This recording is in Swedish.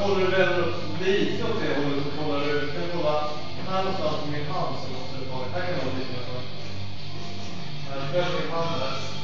håller du väl upp lite åt det hållet så kollar du. Du kan kolla här någonstans på min hand så måste du ta. Här kan du ha lite. Här följer min hand där.